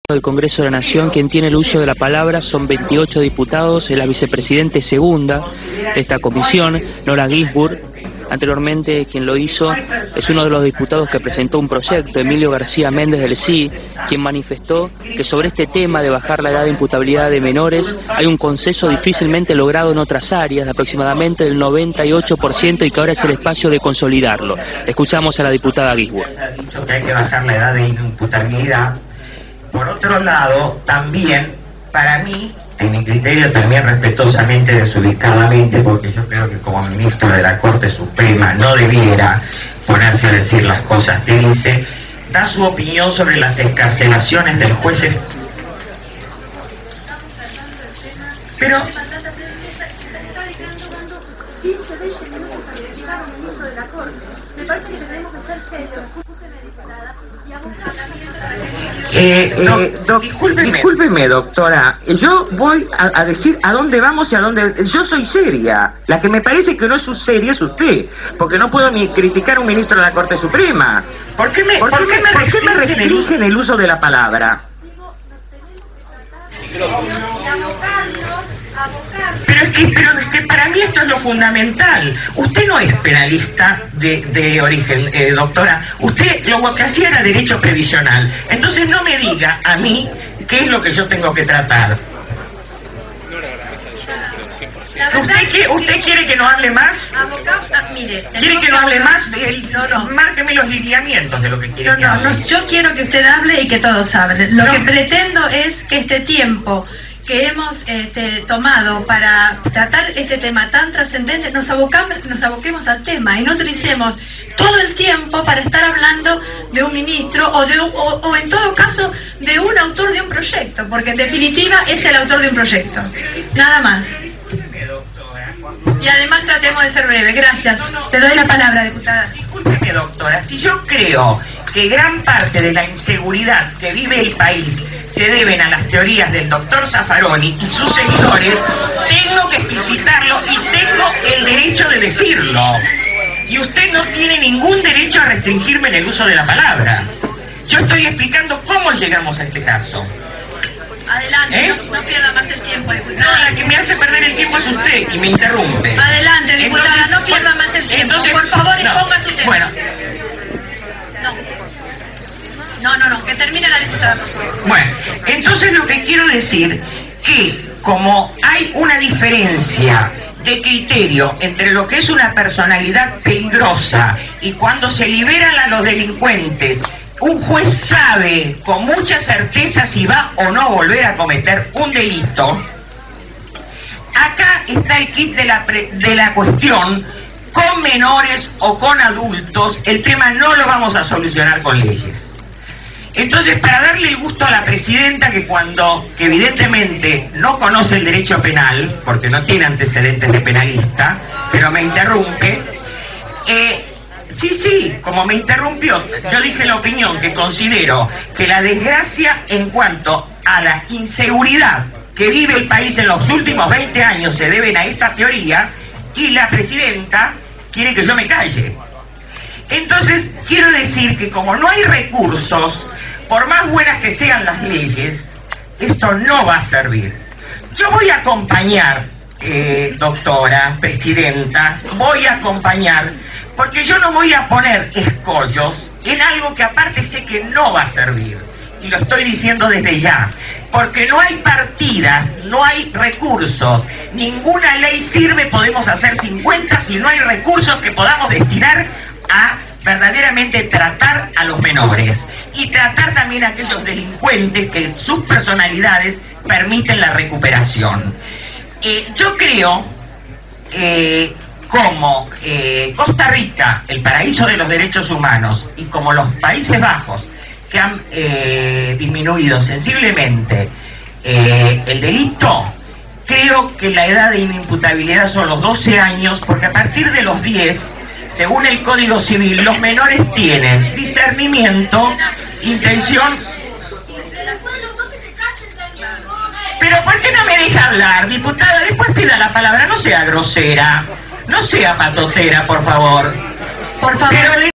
del Congreso de la Nación. Quien tiene el uso de la palabra son 28 diputados, es la vicepresidente segunda de esta comisión, Nora Ginsburg. Anteriormente quien lo hizo es uno de los diputados que presentó un proyecto, Emilio García Méndez del Sí, quien manifestó que sobre este tema de bajar la edad de imputabilidad de menores hay un consenso difícilmente logrado en otras áreas, de aproximadamente del 98%, y que ahora es el espacio de consolidarlo. Escuchamos a la diputada Ginsburg. Ha dicho que hay que bajar la edad de imputabilidad. Por otro lado, también, para mí, en mi criterio también respetuosamente, desubicadamente, porque yo creo que como ministro de la Corte Suprema no debiera ponerse a decir las cosas que dice, da su opinión sobre las excarcelaciones del juez. Pero... discúlpeme, doctora, yo voy a decir a dónde vamos y a dónde... Yo soy seria. La que me parece que no es seria es usted, porque no puedo ni criticar a un ministro de la Corte Suprema. ¿Por qué me restringen el uso de la palabra? Pero es que para mí esto es lo fundamental. Usted no es penalista de origen, doctora. Usted lo que hacía era derecho previsional. Entonces no me diga a mí qué es lo que yo tengo que tratar. ¿Usted quiere que no hable más? Mire, ¿Quiere que no hable más? Márqueme los lineamientos de lo que quiere que hable. Yo quiero que usted hable y que todos hablen. Lo que pretendo es que este tiempo que hemos tomado para tratar este tema tan trascendente, nos aboquemos al tema y no utilicemos todo el tiempo para estar hablando de un ministro o en todo caso de un autor de un proyecto, porque en definitiva es el autor de un proyecto, nada más. Y además tratemos de ser breves. Gracias. Te doy la palabra, diputada. Discúlpeme, doctora, si yo creo que gran parte de la inseguridad que vive el país se deben a las teorías del doctor Zaffaroni y sus seguidores, tengo que explicitarlo y tengo el derecho de decirlo. Y usted no tiene ningún derecho a restringirme en el uso de la palabra. Yo estoy explicando cómo llegamos a este caso. Adelante, no pierda más el tiempo, diputada. No, la que me hace perder el tiempo es usted y me interrumpe. Adelante, diputada, entonces, no pierda más el tiempo. Entonces, por favor, exponga su tema. Bueno. No, que termine la diputada, por favor. Bueno, entonces lo que quiero decir que como hay una diferencia de criterio entre lo que es una personalidad peligrosa y cuando se liberan a los delincuentes, un juez sabe con mucha certeza si va o no volver a cometer un delito. Acá está el kit de la cuestión. Con menores o con adultos, el tema no lo vamos a solucionar con leyes. Entonces, para darle el gusto a la presidenta, que evidentemente no conoce el derecho penal, porque no tiene antecedentes de penalista, pero me interrumpe, sí, como me interrumpió, yo dije la opinión que considero que la desgracia en cuanto a la inseguridad que vive el país en los últimos 20 años se deben a esta teoría, y la presidenta quiere que yo me calle. Entonces, quiero decir que como no hay recursos, por más buenas que sean las leyes, esto no va a servir. Yo voy a acompañar, doctora, presidenta, voy a acompañar, porque yo no voy a poner escollos en algo que aparte sé que no va a servir. Y lo estoy diciendo desde ya, porque no hay partidas, no hay recursos, ninguna ley sirve, podemos hacer 50 si no hay recursos que podamos destinar a verdaderamente tratar a los menores y tratar también a aquellos delincuentes que sus personalidades permiten la recuperación. Yo creo como Costa Rica, el paraíso de los derechos humanos, y como los Países Bajos, que han disminuido sensiblemente el delito, creo que la edad de inimputabilidad son los 12 años, porque a partir de los 10, según el Código Civil, los menores tienen discernimiento, intención... Pero ¿por qué no me deja hablar, diputada? Después pida la palabra, no sea grosera, no sea patotera, por favor. Por favor. Pero